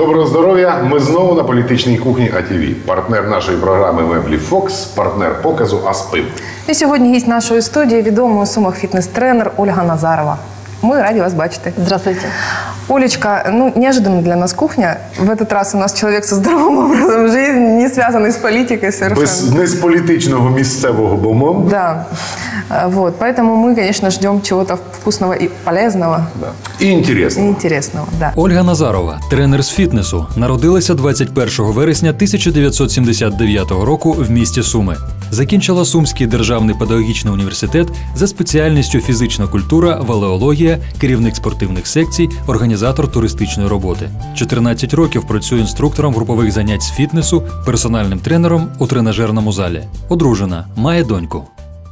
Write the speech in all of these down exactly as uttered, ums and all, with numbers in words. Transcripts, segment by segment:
Доброго здоров'я! Ми знову на політичній кухні А Т В. Партнер нашої програми Меблі Фокс, партнер показу Аспин. І сьогодні гість нашої студії відомий у Сумах фітнес-тренер Ольга Назарова. Ми раді вас бачити. Здравствуйте. Олечка, ну, неожиданно для нас кухня. В этот раз у нас человек со здоровым образом жизни, не связанный с политикой совершенно. Без, не з політичного місцевого бомону. Да. Вот. Поэтому мы, конечно, ждем чего-то вкусного и полезного. Да. І інтересного. І інтересного, да. Ольга Назарова, тренер з фітнесу, народилася двадцять першого вересня тисяча дев'ятсот сімдесят дев'ятого року в місті Суми. Закінчила Сумський державний педагогічний університет за спеціальністю фізична культура, валеологія, керівник спортивних секцій, організатор туристичної роботи. чотирнадцять років працює інструктором групових занять з фітнесу, персональним тренером у тренажерному залі. Одружена, має доньку.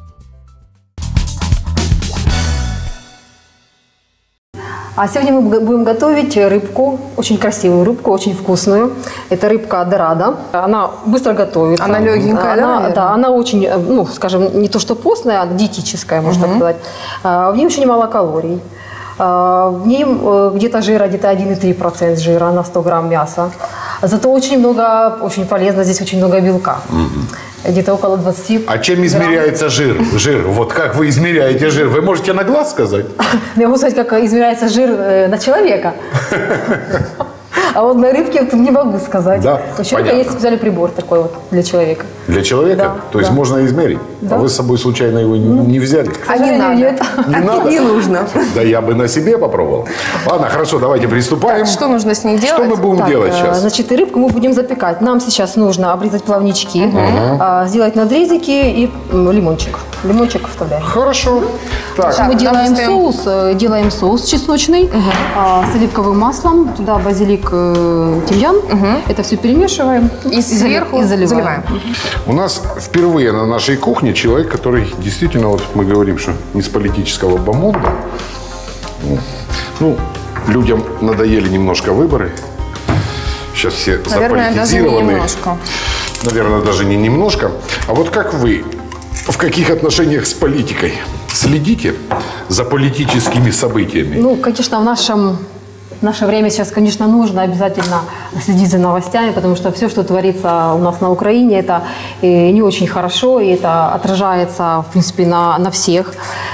А сегодня мы будем готовить рыбку, очень красивую рыбку, очень вкусную. Это рыбка дорадо. Она быстро готовится. Она легенькая, она, да? Да, она очень, ну, скажем, не то что постная, а диетическая, можно так сказать. В ней очень мало калорий. В ней где-то жира, где-то один и три десятых процента жира на сто грамм мяса. Зато очень много, очень полезно, здесь очень много белка. Где-то около двадцати. А чем измеряется жир? Жир. Вот как вы измеряете жир? Вы можете на глаз сказать? Я могу сказать, как измеряется жир на человека. А вот на рыбке тут не могу сказать. Да, у человека есть специальный прибор такой вот для человека. Для человека? Да, То есть да. можно измерить? Да. А вы с собой случайно его не, не взяли? А не надо. Нет. Не надо? Не нужно. Да я бы на себе попробовал. Ладно, хорошо, давайте приступаем. Что нужно с ней делать? Что мы будем Так, делать сейчас? Значит, и рыбку мы будем запекать. Нам сейчас нужно обрезать плавнички, угу. сделать надрезики и лимончик. Лимончик вставляем. Хорошо. Так, Мы делаем допустим... соус, делаем соус чесночный угу. с оливковым маслом, туда базилик, тимьян. Угу. Это все перемешиваем и сверху и заливаем. заливаем. У нас впервые на нашей кухне человек, который действительно, вот мы говорим, что не с политического бомонда. Ну, людям надоели немножко выборы. Сейчас все Наверное, даже не заполитизированы. немножко. Наверное, даже не немножко. А вот как вы, в каких отношениях с политикой? Следите за политическими событиями? Ну, конечно, в нашем... В наше время сейчас, конечно, нужно обязательно следить за новостями, потому что все, что творится у нас на Украине, это не очень хорошо, и это отражается, в принципе, на, на всех,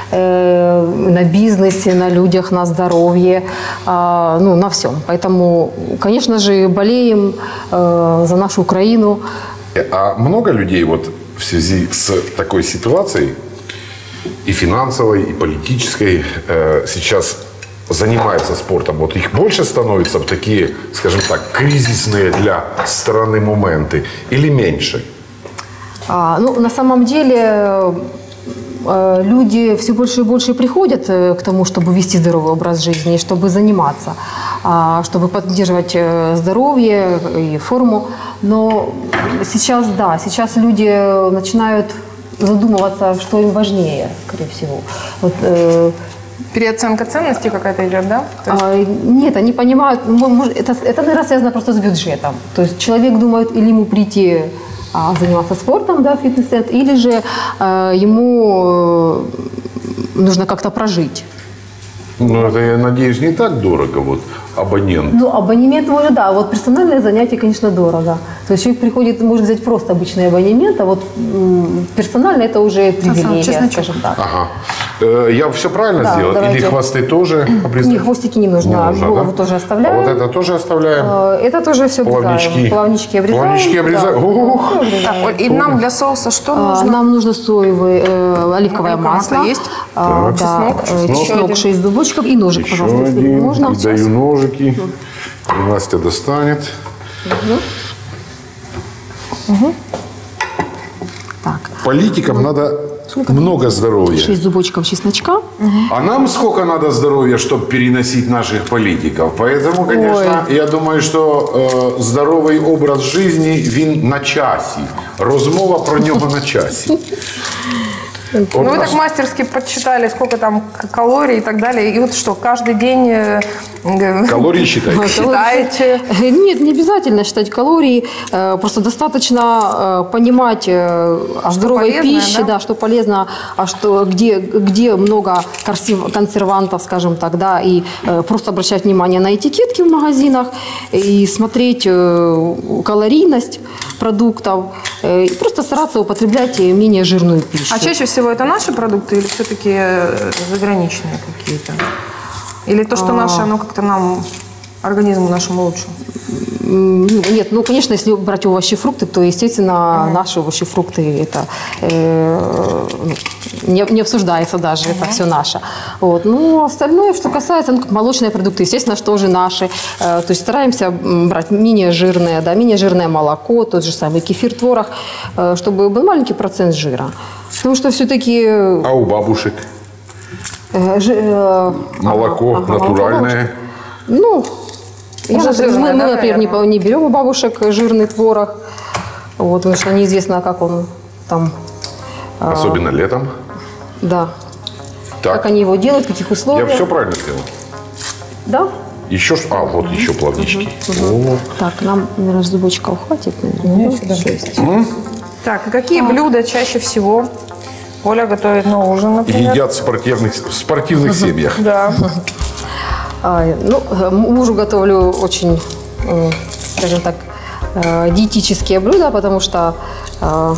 на бизнесе, на людях, на здоровье, ну, на всем. Поэтому, конечно же, болеем за нашу Украину. А много людей вот в связи с такой ситуацией, и финансовой, и политической, сейчас занимается спортом? Вот их больше становится в такие, скажем так, кризисные для страны моменты или меньше? А, ну, на самом деле э, люди все больше и больше приходят э, к тому, чтобы вести здоровый образ жизни, чтобы заниматься, э, чтобы поддерживать э, здоровье и форму. Но сейчас, да, сейчас люди начинают задумываться, что им важнее, скорее всего. Вот, э, Переоценка ценностей какая-то идет, да? есть... а, нет, они понимают, может, это, это, наверное, связано просто с бюджетом. То есть человек думает, или ему прийти а, заниматься спортом, да, фитнес-центр, или же а, ему нужно как-то прожить. Ну, это, я надеюсь, не так дорого, вот, абонент. Ну, абонемент может, да, вот персональное занятие, конечно, дорого. То есть человек приходит, может взять просто обычный абонемент, а вот м, персонально это уже привилегия, скажем так. Ага. Э, я все правильно Да, сделал? давайте. Или хвосты тоже обрезать? Не, хвостики не нужно, Не нужно, голову да? тоже оставляем. А вот это тоже оставляем? Э, Это тоже все обрезаем. Плавнички. Плавнички обрезаем. Плавнички обрезаем. Да. Ух. Всё обрезаем. Так, Оль, и нам для соуса что А, нужно? Нам нужно соевое, э, оливковое масло. Масло есть? А, Так. да, Чеснок. э, Чеснок. чеснок, шесть зубочков и ножик, Еще пожалуйста, если один. можно. И даю ножики. И Настя достанет. Так, Политикам надо много здоровья. шесть зубочков чесночка. А нам сколько надо здоровья, чтобы переносить наших политиков? Поэтому, конечно, Ой. я думаю, що е, здоровий образ життя, він на часі. Розмова про нього на часі. Вот Ну, вы наш- так мастерски подсчитали, сколько там к- калорий и так далее. И вот что, каждый день э, э, Калории считаете? считаете? Нет, не обязательно считать калории. э, Просто достаточно э, понимать э, о здоровой полезное, пище, да? да, что полезно, а что, где, где много корсив- консервантов, скажем так, да, и э, просто обращать внимание на этикетки в магазинах и смотреть э, калорийность продуктов, э, и просто стараться употреблять э, менее жирную пищу. А чаще всего это наши продукты или все-таки э, заграничные какие-то? Или то, что наше, оно как-то нам, организму нашему лучше? М, Нет, ну, конечно, если брать овощи и фрукты, то, естественно, наши овощи и фрукты, это э, ну, не, не обсуждается даже, это все наше. Вот. Ну, остальное, что касается, ну, как молочные продукты, естественно, что тоже наши. Э, то есть стараемся м, брать менее жирное, да, менее жирное молоко, тот же самый кефир, творог, э, чтобы был маленький процент жира. Потому что все-таки... А у бабушек? э, жи- э, Молоко ага, натуральное? Ну, я, Уже например, жирное, мы, да, мы, например, не, наверное? по- не берем у бабушек жирный творог, вот, потому что неизвестно, как он там, Особенно летом. да, Так, как они его делают, в каких я условиях. все правильно сделал. Да? Еще, ш- а, вот еще плавнички. О, Так, нам, наверное, зубочков хватит, наверное, да? Шесть. Так, и какие блюда чаще всего Оля готовит на ужин, например? едят в спортивных, в спортивных семьях. Да. А, ну, э, мужу готовлю очень, э, скажем так, э, диетические блюда, потому что э,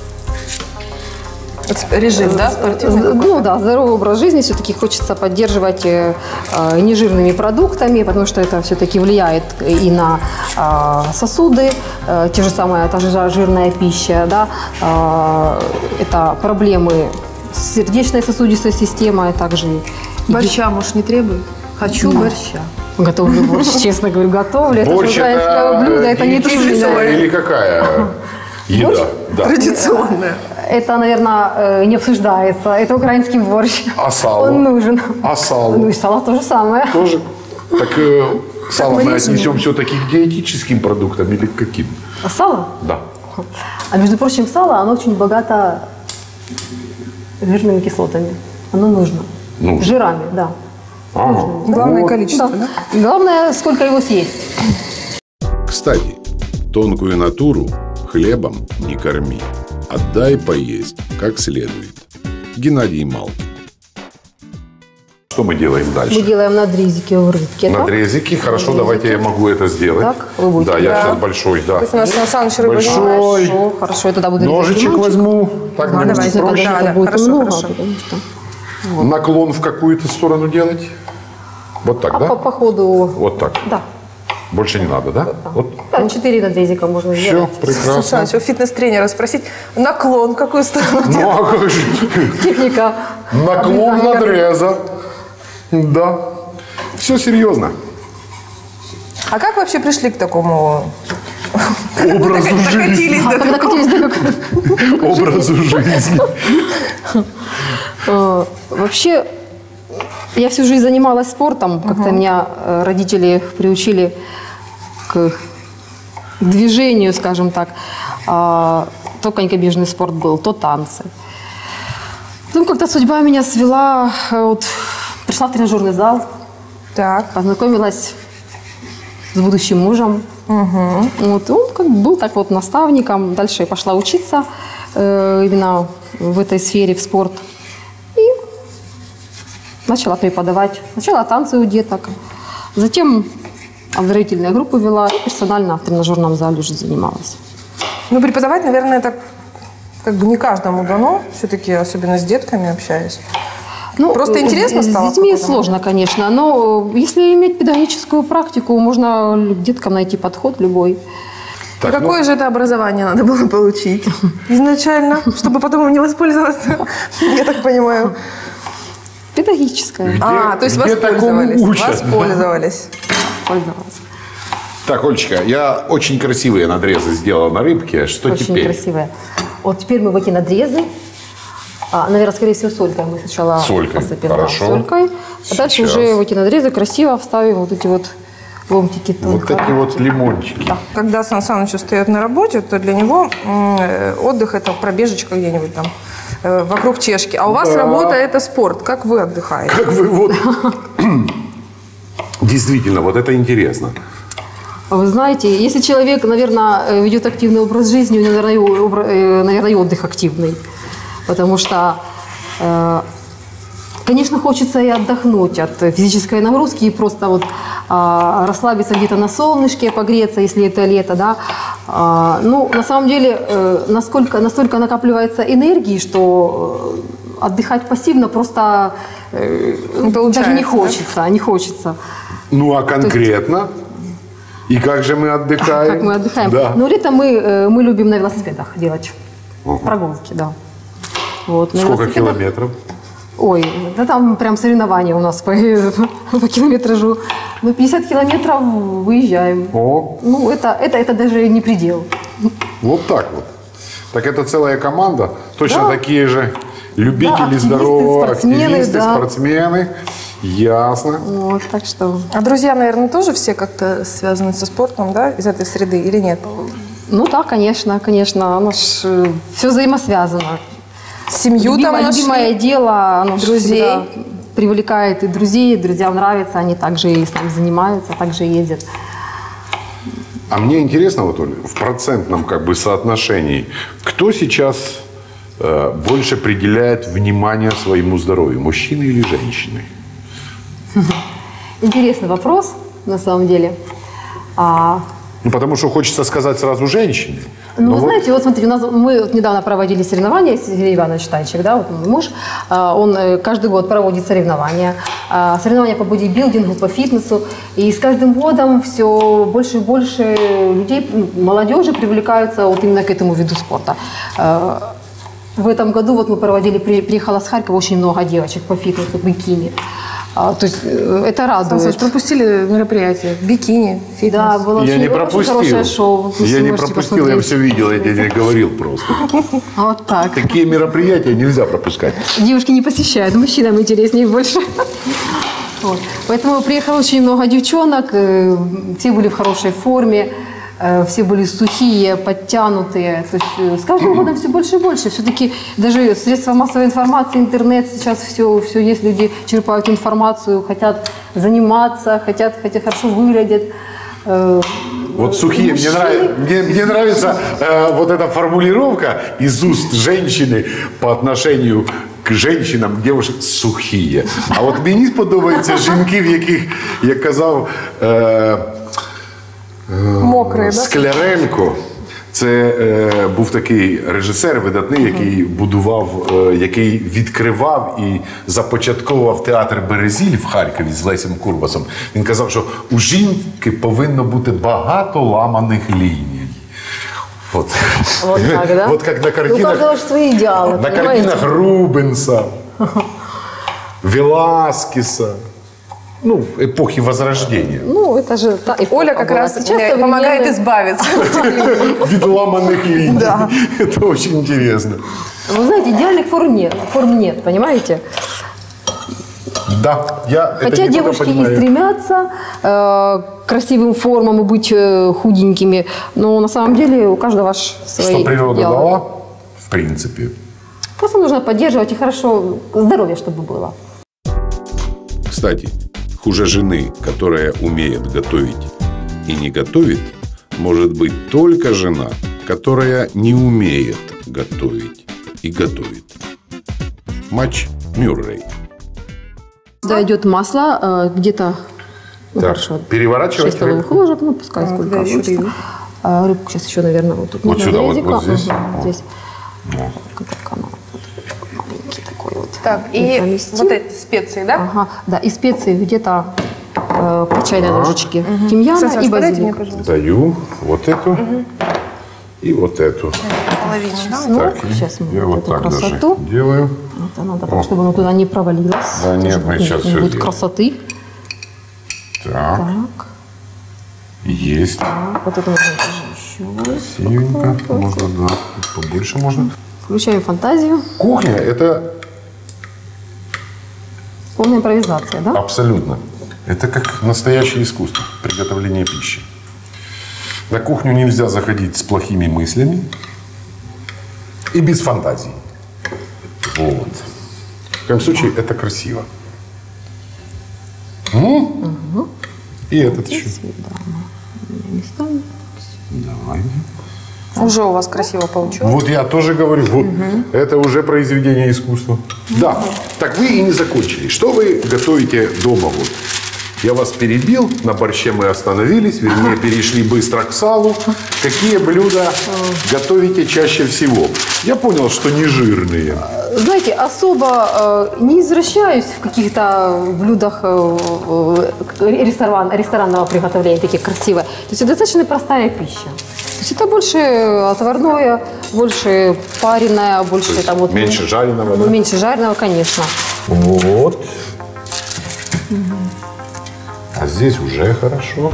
Режим, да, спортивный? Ну да, здоровый образ жизни все-таки хочется поддерживать э, э, нежирными продуктами, потому что это все-таки влияет и на э, сосуды, э, те же самые, та же жирная пища, да, э, это проблемы с сердечно-сосудистой системой, а также и Борща муж не требует? Хочу борща. готовлю борщ, честно говорю, готовлю. Это Борщ же украинское это блюдо, это не диетическая трудно. или какая еда? Да. Традиционная. Это, наверное, э, не обсуждается. Это украинский борщ. А сало? Он нужен. А сало? Ну и сало то же самое. Тоже? Так э, сало мы мы не отнесем все-таки к диетическим продуктам или к каким? А сало? Да. А между прочим, сало, оно очень богато жирными кислотами. Оно нужно. Нужно. Жирами, да. А, Главное вот. количество, да? Главное, сколько его съесть. Кстати, тонкую натуру хлебом не корми. Отдай поесть как следует. Геннадий Малкин. Что мы делаем Мы дальше? делаем надрезики в рыбке. так? Надрезики. Хорошо, давайте я могу это сделать. Так, вы будете. Да, я Да. сейчас большой, да. То есть у нас Сан Саныч рыба Большой. занимается. Хорошо, хорошо, я тогда буду резать Ножичек лимончик. возьму. Так Ага, мне давайте, будет проще. да, Это да, будет хорошо, много, хорошо. потому что... Наклон в какую-то сторону делать? Вот так, А да? по, по ходу... Вот так. Да. Больше не надо, да? Вот. Да, четыре надрезика можно Все, сделать. Сан прекрасно. Саныч, у фитнес-тренера спросить, наклон в какую сторону? Ну, а как же? Техника. Наклон обрезания. надреза. Да. Все серьезно. А как вообще пришли к такому? Образу жизни. Докатились А до когда такого? катились до какой- Образу жизни. Э, Вообще, я всю жизнь занималась спортом. Как-то меня э, родители приучили к движению, скажем так. А, То конькобежный спорт был, то танцы. Потом как-то судьба меня свела. э, Вот, пришла в тренажерный зал, Так. познакомилась с будущим мужем. Вот, он как бы был так вот наставником. Дальше я пошла учиться э, именно в этой сфере, в спорт. И начала преподавать. Сначала танцы у деток, затем оздоровительные группы вела, и персонально в тренажерном зале уже занималась. Ну, преподавать, наверное, это как бы не каждому дано, все-таки, особенно с детками общаясь. Ну, Просто э, интересно с- стало С детьми какой-то сложно, конечно, но э, если иметь педагогическую практику, можно к деткам найти подход любой. И Так, ну, какое же это образование надо было получить изначально, чтобы потом им не воспользоваться, я так понимаю. Педагогическое. А, то есть где такому воспользовались. учат? Воспользовались. Пользовалась. Так, Олечка, я очень красивые надрезы сделал на рыбке. Что Очень теперь? красивая. Вот теперь мы в эти надрезы, а, наверное, скорее всего, солькой мы сначала Солькой, посыпем. да, хорошо. солькой. А дальше Сейчас. уже в эти надрезы красиво вставим вот эти вот ломтики Вот тонко. такие вот лимончики. Да. Когда Сан Саныч устает на работе, то для него м, э, отдых – это пробежечка где-нибудь там э, вокруг чешки. А у вас Да. работа – это спорт. Как вы отдыхаете? Как вы вот... Действительно, вот это интересно. Вы знаете, если человек, наверное, ведет активный образ жизни, у него, наверное, и, обра- э, наверное, и отдых активный. Потому что, э, конечно, хочется и отдохнуть от физической нагрузки и просто вот э, расслабиться где-то на солнышке, погреться, если это лето, да. А, ну, на самом деле, э, насколько, настолько накапливается энергии, что э, отдыхать пассивно просто э, даже не хочется, не хочется. Ну, а конкретно? И как же мы отдыхаем? Как мы отдыхаем? Да. Ну, летом мы, э, мы любим на велосипедах делать Ага. прогулки, да. Вот, на Сколько велосипедах. километров? Ой, да там прям соревнования у нас по, по километражу. Мы пятьдесят километров выезжаем. О, Ну, это, это, это даже не предел. вот так вот. Так это целая команда. Точно Да. такие же любители Да, активисты, здорового, спортсмены, активисты, да. спортсмены. Ясно. Вот, так что, А друзья, наверное, тоже все как-то связаны со спортом, да, из этой среды или нет? ну да, конечно, конечно, оно ж э, все взаимосвязано. Семью там Любимое, нашли? любимое дело, оно ж Друзей. всегда привлекает и друзей, и друзьям нравится, они также и с нами занимаются, также ездят. А мне интересно, вот, Оля, в процентном как бы соотношении, кто сейчас э, больше определяет внимание своему здоровью, мужчины или женщины? Интересный вопрос, на самом деле. А, Ну, потому что хочется сказать сразу женщине. ну, Но вы вот знаете, вот смотрите, у нас мы вот недавно проводили соревнования, Сергей Иванович Танчик, да, вот мой муж, а, он э, каждый год проводит соревнования, а, соревнования по бодибилдингу, по фитнесу, и с каждым годом все больше и больше людей, ну, молодежи привлекаются вот именно к этому виду спорта. А, В этом году вот мы проводили, при- приехало с Харькова очень много девочек по фитнесу, бикини. А, то есть э, это Сан радует. Саныч, пропустили мероприятие. Бикини, фитнес. Да, было я очень, не очень пропустил. хорошее шоу. Вы Я не можете пропустил, я посмотреть. все видел, я тебе не говорил просто. Вот так. Такие мероприятия нельзя пропускать. Девушки не посещают, мужчинам интереснее больше. Вот. Поэтому приехало очень много девчонок, э, все были в хорошей форме, э, все были сухие, подтянутые. То есть э, с каждым годом все больше и больше. Все-таки даже средства массовой информации, интернет, сейчас все, все есть, люди черпают информацию, хотят заниматься, хотят, хотят хорошо выглядят. Э, Вот сухие, мне, мужчины- нрав- мне, мне нравится э, вот эта формулировка из уст женщины по отношению к женщинам, девушек сухие. А от мені подобаються жінки, в яких, як казав е, Мокрые, да? Скляренко. Це е, був такий режисер видатний, який будував, е, який відкривав і започатковував театр Березіль в Харкові з Лесем Курбасом. Він казав, що у жінки повинно бути багато ламаних ліній. От. Вот так, да? Вот как на У картинах, каждого же свои идеалы, на понимаете? картинах Рубенса, Веласкеса, ну, эпохи Возрождения. Ну, это же та эпоха Оля как была. раз Сейчас мне помогает современные- избавиться. Вид ламаных линий. Да. Это очень интересно. Вы знаете, идеальных форм нет, форм нет, понимаете? Да, я это Хотя не только девушки и понимаю. стремятся э, к красивым формам и быть э, худенькими, но на самом деле у каждого ж свои Что природа идеалы. дала, в принципе. Просто нужно поддерживать и хорошо здоровье, чтобы было. Кстати, хуже жены, которая умеет готовить и не готовит, может быть только жена, которая не умеет готовить и готовит. Матч Мюррей. Сюда идет масло, э, где-то ну, Так, хорошо, переворачивать шесть столовых рыбку? ложек, ну пускай сколько да, еще хочется. рыбу. А, рыбку сейчас еще, наверное, вот тут Вот можно сюда, вот- резиком. вот здесь? Мгм, О. здесь. Как оно, вот, маленький такой вот. Так, и поместим. вот эти специи, да? Ага, да, и специи где-то э, по чайной ложечке тимьяна Сан Саныч, и подайте мне, базилика. пожалуйста. Даю вот эту и вот эту. Половину, да? Ну, Так, сейчас мы я вот вот эту так красоту. даже делаю. Это надо так, чтобы оно туда не провалилось. Да нет, мы Не- сейчас не всё будет сделаем. красоты. Так, Так, есть. так, вот это можно тоже еще. Красивенько. Можно, да, побольше можно. Включаем фантазию. Кухня – это Полная импровизация, да? абсолютно. Это как настоящее искусство приготовления пищи. На кухню нельзя заходить с плохими мыслями и без фантазии. Вот. В коем случае это красиво. М? И этот еще. Давай. Уже у вас красиво получилось. Вот я тоже говорю, вот это уже произведение искусства. Да. Так вы и не закончили. Что вы готовите дома? Вот. Я вас перебил, на борще мы остановились, вернее, перешли быстро к салу. Какие блюда готовите чаще всего? Я понял, что не жирные. Знаете, особо э, не извращаюсь в каких-то блюдах э, э, ресторан, ресторанного приготовления, такие красивые. То есть это достаточно простая пища. То есть это больше отварное, больше пареное, больше там вот... Меньше жареного, ну, да? Меньше жареного, конечно. Вот. А здесь уже хорошо.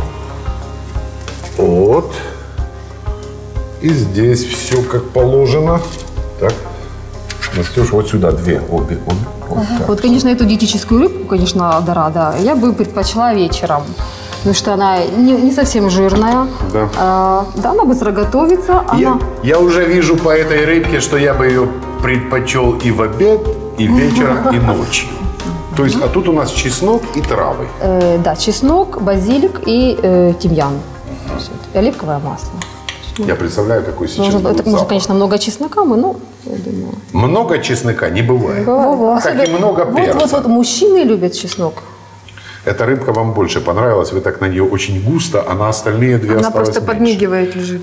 Вот. И здесь все как положено. Так. Настюш, вот сюда две, обе, обе. Вот, так. Вот, конечно, эту диетическую рыбку, конечно, дорадо, я бы предпочла вечером. Потому что она не, не совсем жирная. Да. А, да, она быстро готовится. Я, Она... я уже вижу по этой рыбке, что я бы ее предпочел и в обед, и вечером, и ночью. То есть, а тут у нас чеснок и травы. Э, да, чеснок, базилик и э, тимьян. И оливковое масло. Я представляю, какой сейчас Нужно, будет это нужно, запах. конечно, много чеснока, мы, ну, я думаю. Много чеснока не бывает. Во-во. Как и много вот, перца. вот, вот мужчины любят чеснок. Эта рыбка вам больше понравилась, вы так на нее очень густо, а на остальные две Она осталось просто меньше. подмигивает, лежит.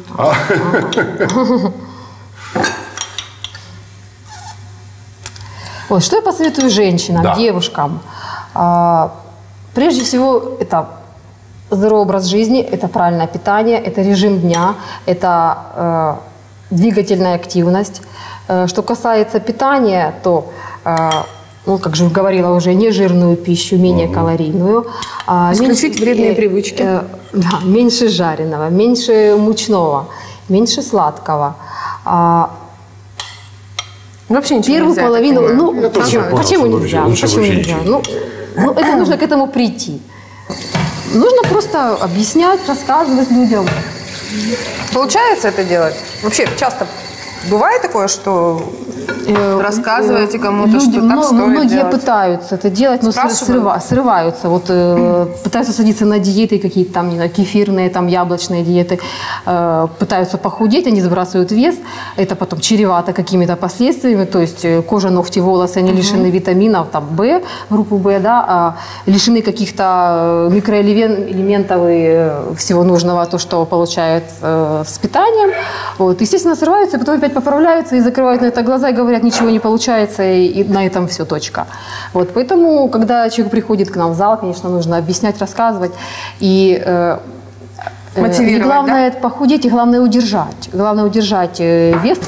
Вот, что я посоветую женщинам, Да. девушкам? А, прежде всего, это здоровый образ жизни, это правильное питание, это режим дня, это э, двигательная активность. Э, что касается питания, то, э, ну, как же говорила уже, нежирную пищу, менее калорийную. А, Исключить вредные привычки. э, да, меньше жареного, меньше мучного, меньше сладкого. А, Вообще ничего Первую нельзя, я так половину, понимаю. ну, Я тоже почему, понял, почему что нельзя? лучше Почему вообще нельзя? ничего. Ну, ну, это нужно к этому прийти. Нужно просто объяснять, рассказывать людям. Получается это делать? Вообще часто бывает такое, что Э, рассказываете э, кому-то, люди, что так мно- стоит Многие делать? пытаются это делать, но сры- Спрашивают? срыва- срываются. Вот, э, пытаются садиться на диеты какие-то там, не знаю, кефирные, там, яблочные диеты. Э, пытаются похудеть, они сбрасывают вес. Это потом чревато какими-то последствиями. То есть э, кожа, ногти, волосы, они лишены витаминов, там, В, группы В, да, а лишены каких-то э, микроэлементов и э, всего нужного, то, что получают э, с питанием. Вот. Естественно, срываются, и потом опять поправляются и закрывают на это глаза и говорят, ничего не получается, и, и на этом все, точка. Вот. Поэтому, когда человек приходит к нам в зал, конечно, нужно объяснять, рассказывать. И э, э, Мотивировать, и главное похудеть, и главное удержать. Главное удержать э, вес.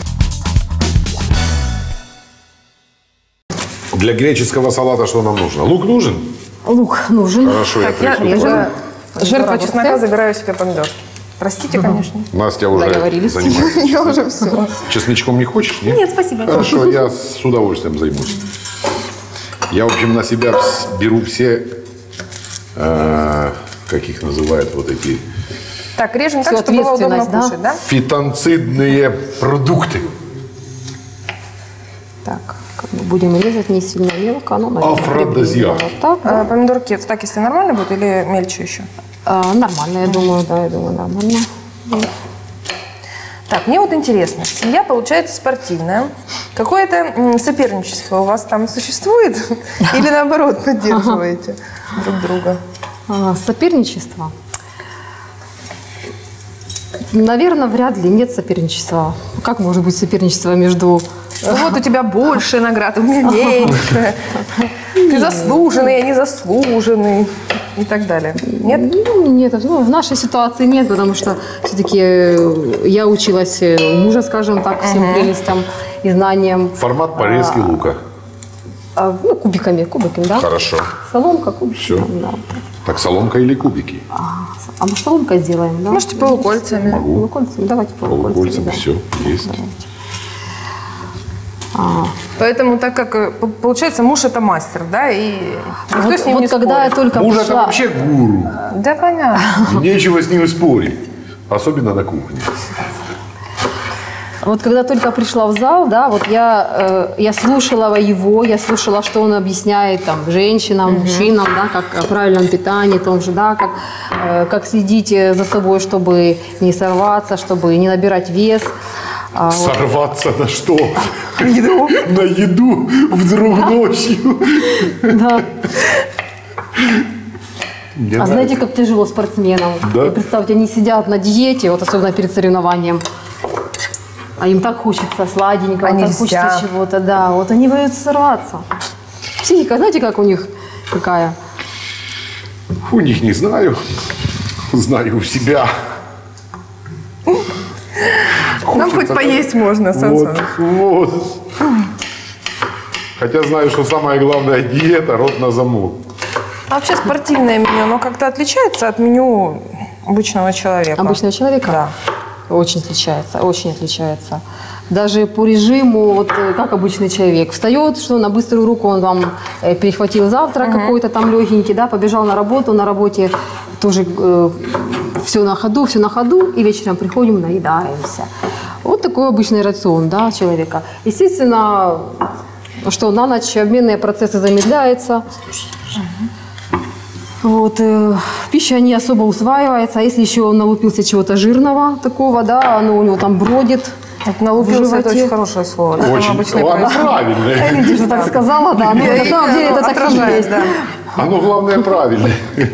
Для греческого салата что нам нужно? Лук нужен? Лук нужен. Хорошо, я Так, я, присутствую. я жертва Здорово. чеснока, забираю себе помидор. Простите, конечно. Настя уже Договорились. занимается. Я уже все. Чесночком не хочешь? Нет? Нет, спасибо. Хорошо, я с удовольствием займусь. Я, в общем, на себя вс- беру все, э, как их называют, вот эти Так, режем так, Всё, чтобы было удобно ответственность, да? кушать, да? фитонцидные продукты. Так, как мы будем резать не сильно мелко, но наверное, Афродизиак. приблизительно вот так. да. А, помидорки в так, если нормально будет, или мельче еще? А, нормально, я думаю, да, я думаю, нормально. Так, мне вот интересно, семья получается спортивная. Какое-то м, соперничество у вас там существует? Или наоборот поддерживаете друг друга? А, соперничество. Наверное, вряд ли нет соперничества. Как может быть соперничество между... Ну вот у тебя больше наград, у меня меньше. Ты заслуженный, я не заслуженный. И так далее. Нет? Ну, нет, ну, в нашей ситуации нет, потому что все-таки я училась у мужа, скажем так, всем прелестям и знаниям. Формат порезки лука. А, ну, кубиками, кубиками, да? Хорошо. Соломка, кубики. Всё. там, да. Так, соломка или кубики? А мы соломкой сделаем, да? Можете полукольцами. Полукольцами, давайте полукольцами. Полукольцами, да. все, есть. А, Поэтому, так как, э, п- получается, муж это мастер, да, и никто вот с ним вот не когда я спорит. только Муж это пришла... вообще гуру. Да, понятно. Нечего с ним спорить. Особенно на кухне. Вот когда только пришла в зал, да, вот я, э, я слушала его, я слушала, что он объясняет там женщинам, мужчинам, да, как о правильном питании, том же, да, как, э, как следить э, за собой, чтобы не сорваться, чтобы не набирать вес. А, вот. Сорваться на что? На еду вдруг ночью. Да. Мне А нравится. знаете, как тяжело спортсменам? Да? И представьте, они сидят на диете, вот особенно перед соревнованием, а им так хочется сладенького, А так нельзя. хочется чего-то, да, вот они боятся сорваться. Психика, знаете, как у них какая? У них не знаю. Знаю у себя. Нам хоть Хочется, поесть можно, Сан Вот, Саныч. вот. Хотя знаю, что самая главная диета – рот на замок. А вообще спортивное меню, оно как-то отличается от меню обычного человека? Обычного человека? Да. Очень отличается, очень отличается. Даже по режиму, вот э, как обычный человек, встает, что на быструю руку он вам э, перехватил завтрак какой-то там легенький, да, побежал на работу, на работе тоже э, все на ходу, все на ходу, и вечером приходим, наедаемся. Вот такой обычный рацион, да, человека. Естественно, что на ночь обменные процессы замедляются. Вот, э, пища не особо усваивается, а если еще он налупился чего-то жирного такого, да, оно у него там бродит. Это налупился, в это животе. очень хорошее слово. Да, Очень. оно обычно и Ладно, происходит. правильно. Видите, что так сказала, да, но на самом деле это так и Отражает, есть. да. Оно главное правильно.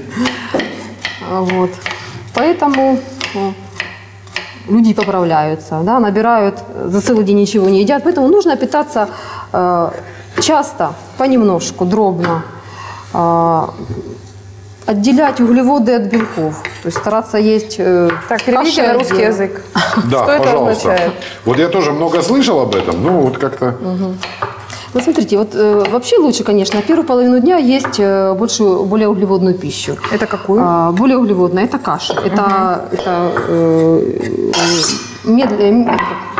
А, Вот. Поэтому ну, люди поправляются, да, набирают, за целый день ничего не едят, поэтому нужно питаться э, часто, понемножку, дробно. Э, Отделять углеводы от белков. То есть стараться есть э, Так, переведите каши на русский отдельно. язык. Да, Что это пожалуйста. означает? Вот я тоже много слышал об этом, но вот как-то... Вот смотрите, вот э, вообще лучше, конечно, первую половину дня есть э, большую, более углеводную пищу. Это какую? А, более углеводная – это каша. Это, это, э, медл- э,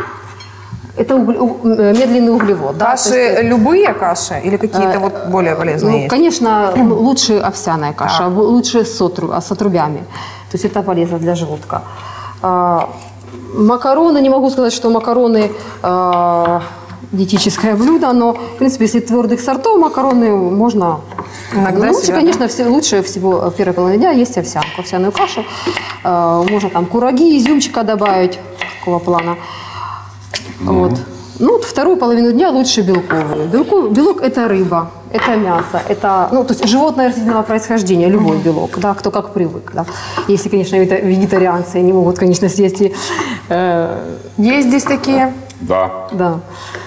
это угле- у- э, медленный углевод. Да? Каши То есть, любые каши или какие-то вот более полезные ну, есть? конечно, ну, лучше овсяная каша, Так. бу- лучше с, отру- а, с отрубями. То есть это полезно для желудка. А, макароны, не могу сказать, что макароны а, диетическое блюдо, но, в принципе, если твердых сортов макароны можно... Иногда Ну, лучше, себя, конечно, все, лучше всего в первой половине дня есть овсянку, овсяную кашу. А, можно там кураги, изюмчика добавить, такого плана. Вот. Ну, вот вторую половину дня лучше белковую. Белку, белок – это рыба, это мясо, это, ну, то есть животное растительного происхождения, любой белок, да, кто как привык. Да. Если, конечно, вегета- вегетарианцы не могут, конечно, съесть и, э, Есть здесь такие? Да. да.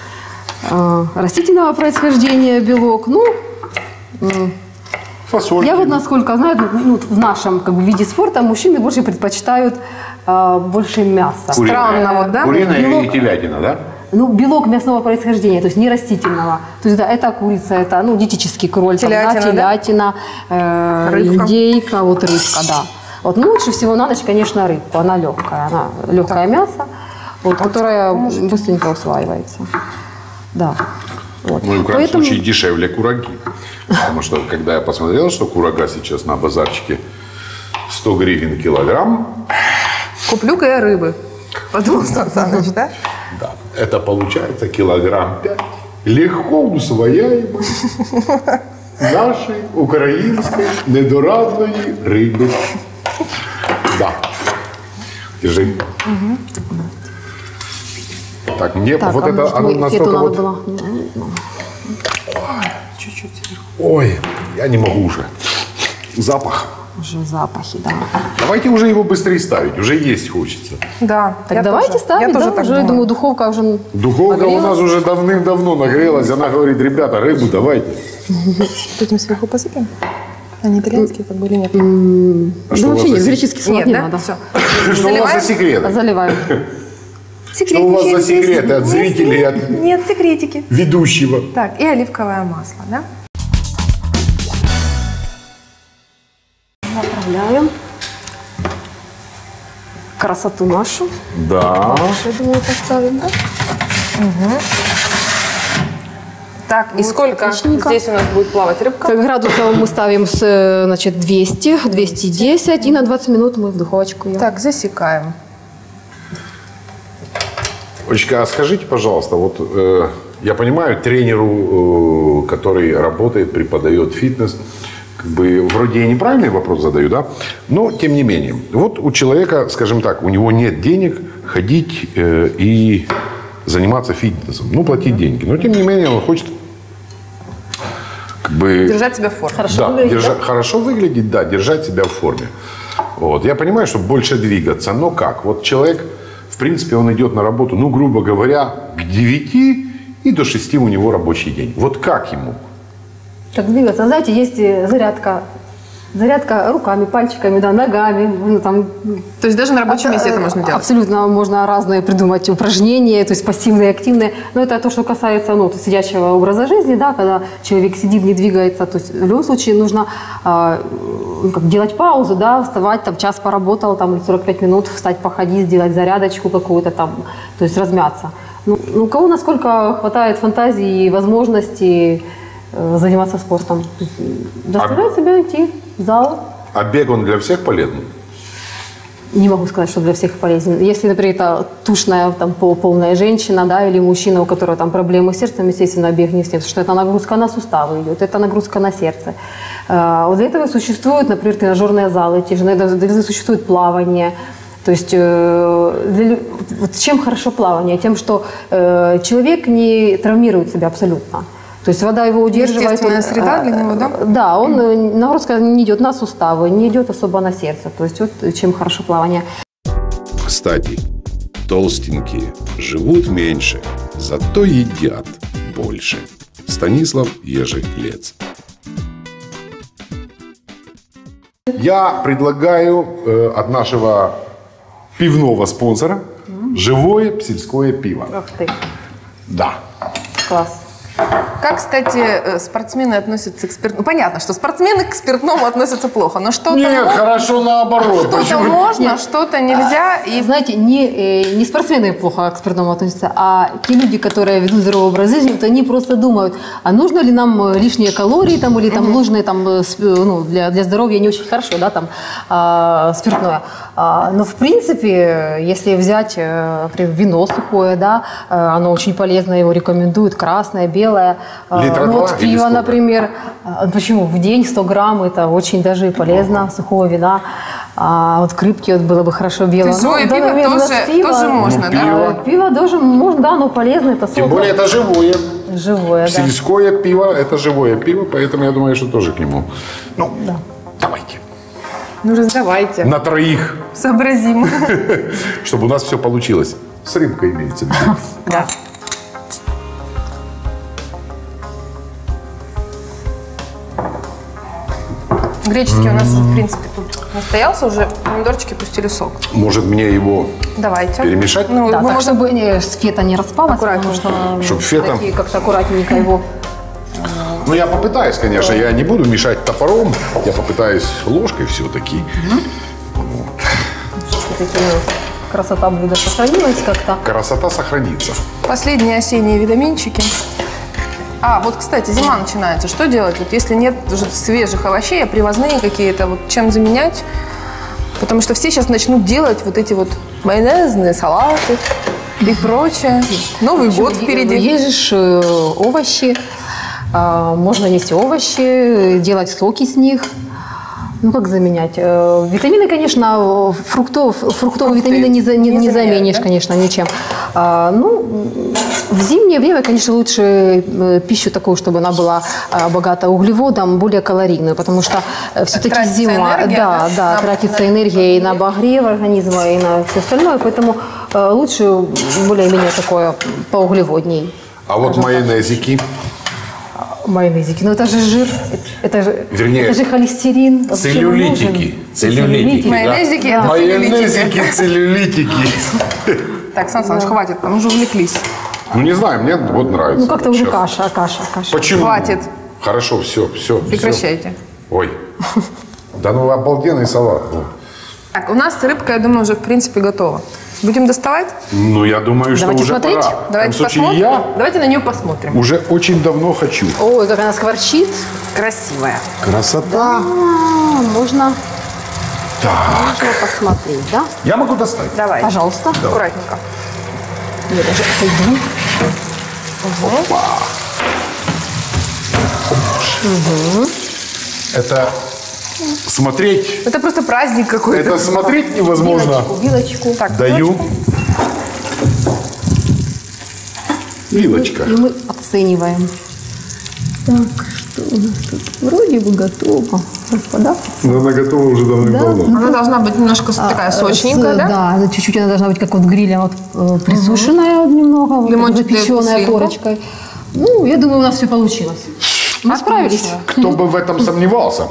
А, растительного происхождения белок, ну, м, Фасоль. я вот насколько знаю, ну, в нашем как бы, виде спорта мужчины больше предпочитают а, больше мяса. Странно, вот, да? Куриная Белок. и телятина, да? Ну, белок мясного происхождения, то есть не растительного. То есть, да, это курица, это, ну, диетический кроль, там, да, Телятина, да? телятина, э, Рыбка. индейка, вот рыбка, да. Вот, ну, лучше всего на ночь, конечно, рыбку, она легкая, она легкое мясо, вот, которое быстренько усваивается. Да. Вот. Ну и в крайнем Поэтому- случае дешевле кураги. Потому что, когда я посмотрел, что курага сейчас на базарчике сто гривен килограмм, Куплю-ка я рыбы. Подумал Сан Саныч, да? да, это получается килограмм пять. Легко усвояемой нашей украинской недорадної рыбы. Да. Держи. Так, мне Так, вот а это может, оно мы фету настолько надо вот... было? Ой, я не могу уже. Запах. Уже запахи, да. Давайте уже его быстрее ставить, уже есть хочется. Да. Так я давайте тоже. ставить, Я тоже да, так уже, думаю. думаю, духовка уже Духовка у нагрелась. нас уже давным-давно нагрелась. Она говорит, ребята, рыбу давайте. Этим сверху посыпем? Они итальянские как бы или нет? А Да что у вас вообще нет, за сек- греческий салат Нет, не да? надо. Все. Что у вас за секреты? Заливаем. Что у вас за секреты от зрителей, от Нет, секретики. ведущего? Так, и оливковое масло, да? Заправляем. Красоту нашу. Да. Я думаю, поставим, да? Так, и сколько отличненько. здесь у нас будет плавать рыбка? Так, градусов мы ставим с, э, значит, двести, двести десять, и на двадцать минут мы в духовочку ее. Так, засекаем. Олечка, а скажите, пожалуйста, вот э, я понимаю, тренеру, э, который работает, преподает фитнес, как бы вроде я неправильный вопрос задаю, да? Но тем не менее, вот у человека, скажем так, у него нет денег ходить э, и заниматься фитнесом, ну платить деньги, но тем не менее он хочет как бы Держать себя в форме. Хорошо да, выглядит, держа- да? хорошо выглядеть, да, держать себя в форме. Вот. Я понимаю, что больше двигаться, но как? Вот человек, в принципе, он идет на работу, ну, грубо говоря, к девяти и до шести у него рабочий день. Вот как ему? Как двигаться? Знаете, есть э, зарядка. Зарядка руками, пальчиками, да, ногами. Ну, там, То есть даже на рабочем месте это можно делать? Абсолютно можно разные придумать упражнения, то есть пассивные, активные. Но это то, что касается ну, сидячего образа жизни, да, когда человек сидит, не двигается. То есть в любом случае нужно э, как, делать паузу, да, вставать, там, час поработал, там, сорок пять минут, встать, походить, сделать зарядочку какую-то там, то есть размяться. Ну, ну, у кого насколько хватает фантазии и возможностей э, заниматься спортом. Заставляет себя идти в зал. А бег, он для всех полезен? Не могу сказать, что для всех полезен. Если, например, это тучная, там, пол- полная женщина, да, или мужчина, у которого там проблемы с сердцем, естественно, бег не всем, потому что это нагрузка на суставы идет, это нагрузка на сердце. А, вот для этого существуют, например, тренажерные залы, те же, для этого существует плавание. То есть э, для, вот чем хорошо плавание? Тем, что э, человек не травмирует себя абсолютно. То есть вода его удерживает. Естественная он, среда для него, да? Да, он, нагрузка не идет на суставы, не идет особо на сердце. То есть вот чем хорошо плавание. Кстати, толстенькие живут меньше, зато едят больше. Станислав Ежелец. Я предлагаю э, от нашего пивного спонсора живое псельское пиво. Ах ты, Да. класс. Как, кстати, э, спортсмены относятся к спиртному? Ну, понятно, что спортсмены к спиртному относятся плохо, но что-то Нет, мо- хорошо наоборот. что-то Почему? можно, что-то нельзя. И И знаете, не, э, не спортсмены плохо к спиртному относятся, а те люди, которые ведут здоровый образ жизни, вот они просто думают, а нужно ли нам э, лишние калории там, или там нужны там, э, сп- ну, для, для здоровья не очень хорошо, да, там, а, спиртное. А, но в принципе, если взять, э, например, вино сухое, да, э, оно очень полезно, его рекомендуют, красное, белое. А, Литра ну, два вот или пиво, сколько? например, а, почему? В день сто грамм, это очень даже полезно, сухого вина. А вот к рыбке вот было бы хорошо белое. То есть живое в данный пиво момент у нас тоже- пиво- тоже можно, Ну, да? пиво. Э, Пиво тоже можно, да, но полезно, это Тем сок. более это живое. Живое, да. Сельское пиво – это живое пиво, поэтому я думаю, что тоже к нему. Ну, давайте. ну раздавайте, На троих, сообразим. чтобы у нас все получилось. С рыбкой имеется в виду. Да. Греческий у нас уже, в принципе, тут настоялся, уже помидорчики пустили сок. Может, мне его Давайте. перемешать? Ну, Да, мы так, можем- чтобы не, фета не распалась, Аккуратнее. потому что Чтоб фета- такие как-то аккуратненько его. Ну, я попытаюсь, конечно. Я не буду мешать топором. Я попытаюсь ложкой все-таки. Все-таки красота блюда сохранилась как-то. Красота сохранится. Последние осенние витаминчики. А, вот, кстати, зима начинается. Что делать? Вот если нет уже свежих овощей, а привозные какие-то, вот чем заменять? Потому что все сейчас начнут делать вот эти вот майонезные салаты и прочее. Новый год впереди. Есть же э, овощи, а, можно есть овощи, делать соки с них. Ну, как заменять? Э, Витамины, конечно, фруктов, фруктовые витамины не, за- не, не не заменяют, заменишь, да? конечно, ничем. А, ну, в зимнее время, конечно, лучше э, пищу такую, чтобы она была а, богата углеводом, более калорийную, потому что все-таки Тратится зима, энергия, да, да? да, На- тратится энергия и на обогрев организма, и на все остальное, поэтому э, лучше более-менее такое поуглеводней. А вот майонезики. Майонезики, ну это же жир, это, это же, Вернее, это же холестерин. Вообще Целлюлитики. нужен. Целлюлитики. Да. Майонезики Да. это Майонезики, целлюлитики. Так, Сан Саныч, хватит, там уже увлеклись. Ну, не знаю, мне вот нравится. Ну как-то уже Сейчас. каша, каша, каша. Почему? Хватит. Хорошо, все, все. Прекращайте. Ой. Да ну, обалденный салат. Ну. Так, у нас рыбка, я думаю, уже в принципе готова. Будем доставать? Ну, я думаю, что Давайте уже смотреть. пора. В Давайте этом случае посмотрим. я Давайте на нее посмотрим. уже очень давно хочу. Ой, как она скворчит. Красивая. Красота. А, можно, Так. можно посмотреть, да? Я могу достать. Давай. Пожалуйста. Аккуратненько. Я даже отойду. Опа. Это смотреть, Это просто праздник какой-то. это смотреть невозможно. Вилочку, вилочку. Так, Даю. Вилочка. И мы оцениваем. Так, что у нас тут? Вроде бы готово. Распадаться. Но она готова уже давным-давно. Она должна быть немножко такая сочненькая, С- да? Да, она чуть-чуть она должна быть как вот гриля, вот э, присушенная вот немного, вот, Лимончик запеченная сверху. корочкой. Ну, я думаю, у нас все получилось. Мы справились. Кто бы в этом сомневался?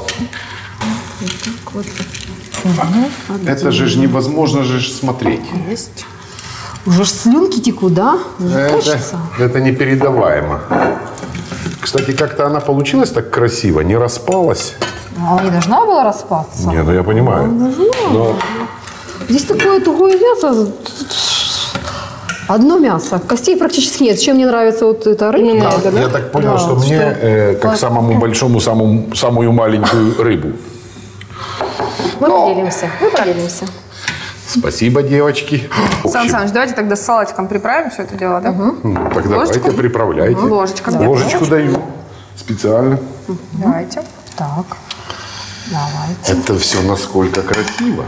Это же ж невозможно же ж смотреть. Есть. Уже ж слюнки текут, да? Уже Это, хочется. это непередаваемо. Кстати, как-то она получилась так красиво, не распалась. А она не должна была распаться. Не, ну я понимаю. Но Здесь такое тугое мясо. Одно мясо. Костей практически нет. Чем мне нравится вот эта рыбка? я так понял, Да, что мне, э, как самому большому, самому, самую маленькую рыбу. Мы поделимся. Мы поделимся. Спасибо, девочки. В Сан общем, Саныч, давайте тогда с салатиком приправим все это дело, да? ну, так давайте, Ложечку? приправляйте. Ложечка. где? Ложечку даю специально. Давайте. Так. Давайте. Это все насколько красиво.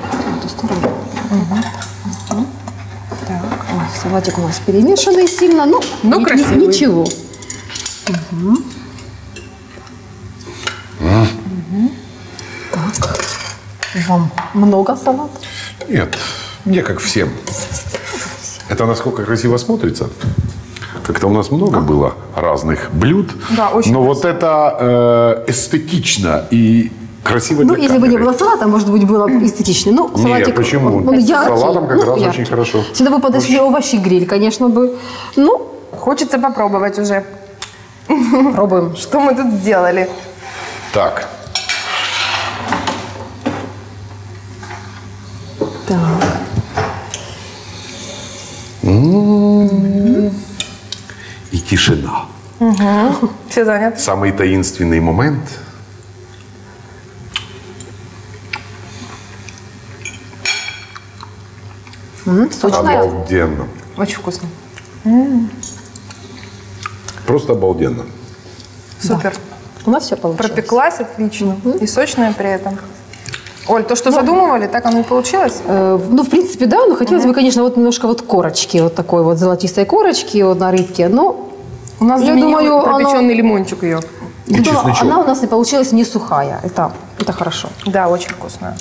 Ой, салатик у нас перемешанный сильно. Ну, Ну, ни- ни- красивый. Ничего. Мгм. Так. Вам много салата? Нет, мне как всем. Это насколько красиво смотрится. Как-то у нас много было разных блюд. Да, очень Но вот это э, эстетично и красиво Ну, для если бы не камеры. было салата, может быть, было бы эстетичнее. Ну, Нет, салатик, почему? он С яркий. салатом как Ну, раз яркий. очень хорошо. Сюда бы подошли овощи гриль, конечно бы. Ну, Хочется попробовать уже, пробуем. что мы тут сделали. Так, Так. и тишина. Все заняты. Самый таинственный момент. М, Сочная. Обалденно. Очень вкусно. Просто обалденно. Супер. У нас все получилось. Пропеклась отлично. И сочная при этом. Оль, то, что задумывали, так оно и получилось? Э, Ну, в принципе, да, но хотелось бы, конечно, вот немножко вот корочки, вот такой вот золотистой корочки вот на рыбке. Но У нас Я заменил думаю, оно- пропеченный лимончик ее. И но чесночок. она у нас не получилась не сухая. Это, это хорошо. Да, очень вкусная.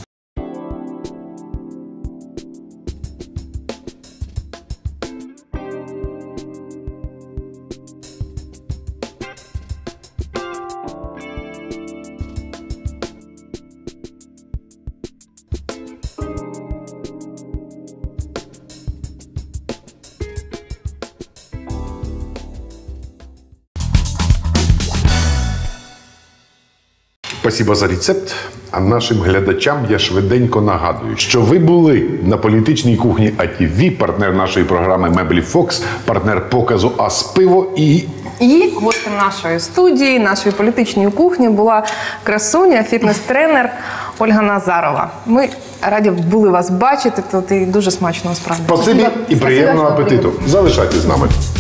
Спасибо за рецепт. А нашим глядачам я швиденько нагадую, що ви були на політичній кухні А Т В, партнер нашої програми Меблі Фокс, партнер показу Ас Пиво і І гостем нашої студії, нашої політичної кухні була красуня, фітнес-тренер Ольга Назарова. Ми раді були вас бачити тут і дуже смачно, насправді. спасибі і Спасибо, приємного що апетиту. Залишайтесь з нами.